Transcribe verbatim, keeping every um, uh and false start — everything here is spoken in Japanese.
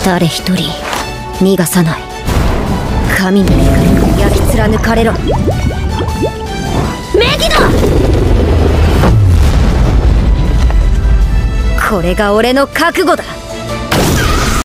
誰一人逃がさない。神の怒りに焼き貫かれろ。メギド！これが俺の覚悟だ。